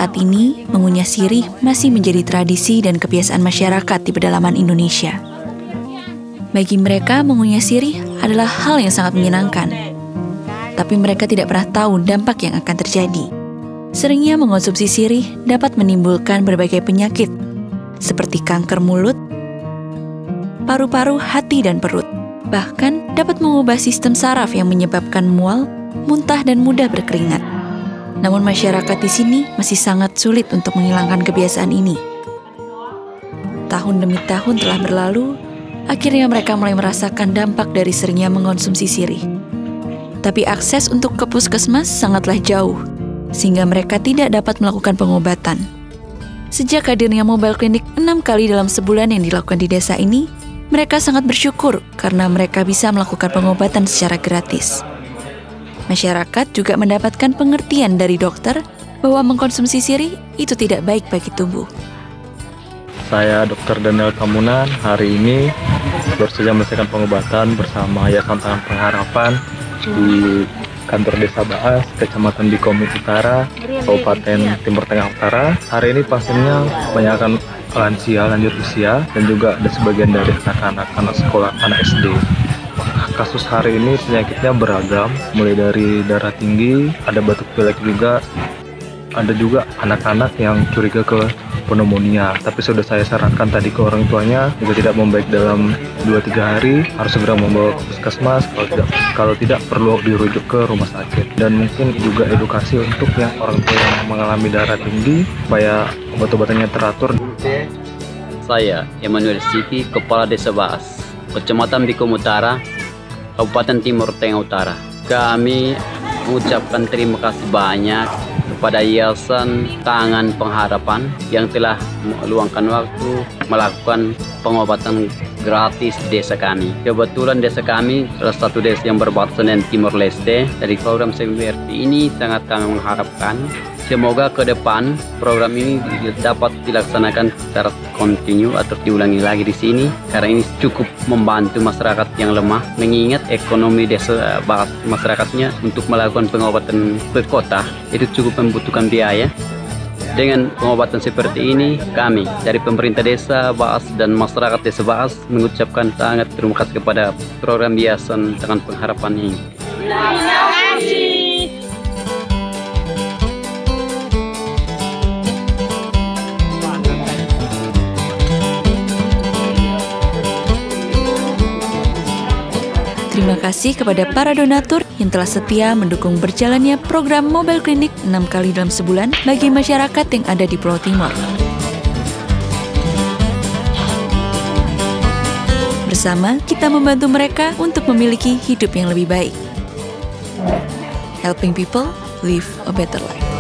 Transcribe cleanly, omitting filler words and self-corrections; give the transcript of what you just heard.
saat ini, mengunyah sirih masih menjadi tradisi dan kebiasaan masyarakat di pedalaman Indonesia. Bagi mereka, mengunyah sirih adalah hal yang sangat menyenangkan. Tapi mereka tidak pernah tahu dampak yang akan terjadi. Seringnya mengonsumsi sirih dapat menimbulkan berbagai penyakit, seperti kanker mulut, paru-paru, hati, dan perut. Bahkan dapat mengubah sistem saraf yang menyebabkan mual, muntah, dan mudah berkeringat. Namun masyarakat di sini masih sangat sulit untuk menghilangkan kebiasaan ini. Tahun demi tahun telah berlalu, akhirnya mereka mulai merasakan dampak dari seringnya mengonsumsi sirih. Tapi akses untuk ke puskesmas sangatlah jauh, sehingga mereka tidak dapat melakukan pengobatan. Sejak hadirnya mobile klinik 6 kali dalam sebulan yang dilakukan di desa ini, mereka sangat bersyukur karena mereka bisa melakukan pengobatan secara gratis. Masyarakat juga mendapatkan pengertian dari dokter bahwa mengkonsumsi sirih itu tidak baik bagi tubuh. Saya Dr. Daniel Kamunan, hari ini baru saja menyelesaikan pengobatan bersama Yayasan Tangan Pengharapan di kantor Desa Baas, Kecamatan Bikomi Utara, Kabupaten Timur Tengah Utara. Hari ini pasiennya kebanyakan lansia lanjut usia dan juga ada sebagian dari anak sekolah, anak SD. Kasus hari ini penyakitnya beragam, mulai dari darah tinggi, ada batuk pilek juga, ada juga anak-anak yang curiga ke pneumonia. Tapi sudah saya sarankan tadi ke orang tuanya, jika tidak membaik dalam 2-3 hari, harus segera membawa ke puskesmas, kalau tidak perlu dirujuk ke rumah sakit. Dan mungkin juga edukasi untuk yang orang tua yang mengalami darah tinggi, supaya obat-obatannya teratur. Saya Emmanuel Sipi, Kepala Desa Baas, Kecamatan Bikomi Utara, Kabupaten Timur Tengah Utara. Kami mengucapkan terima kasih banyak kepada Yayasan Tangan Pengharapan yang telah meluangkan waktu melakukan pengobatan gratis di desa kami. Kebetulan desa kami salah satu desa yang berbatasan dengan Timor Leste. Dari program seperti ini sangat kami mengharapkan semoga ke depan program ini dapat dilaksanakan secara kontinu atau diulangi lagi di sini, karena ini cukup membantu masyarakat yang lemah, mengingat ekonomi desa masyarakatnya untuk melakukan pengobatan ke kota itu cukup membutuhkan biaya. Dengan pengobatan seperti ini, kami dari pemerintah desa Baas dan masyarakat desa Baas mengucapkan sangat terima kasih kepada program Yayasan Tangan Pengharapan ini. Terima kasih. Terima kasih kepada para donatur yang telah setia mendukung berjalannya program mobile klinik 6 kali dalam sebulan bagi masyarakat yang ada di Pulau Timor. Bersama, kita membantu mereka untuk memiliki hidup yang lebih baik. Helping people live a better life.